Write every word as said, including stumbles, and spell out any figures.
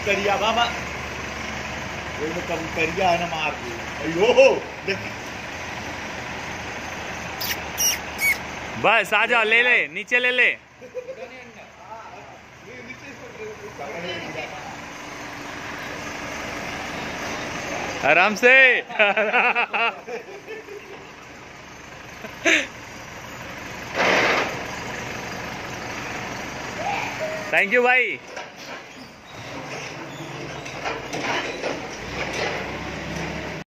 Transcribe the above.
कबूतरिया बाबा, वो तो कबूतरिया है ना, मार दी। अयो बस आ जाओ, ले ले, नीचे ले ले, आराम से। थैंक यू भाई।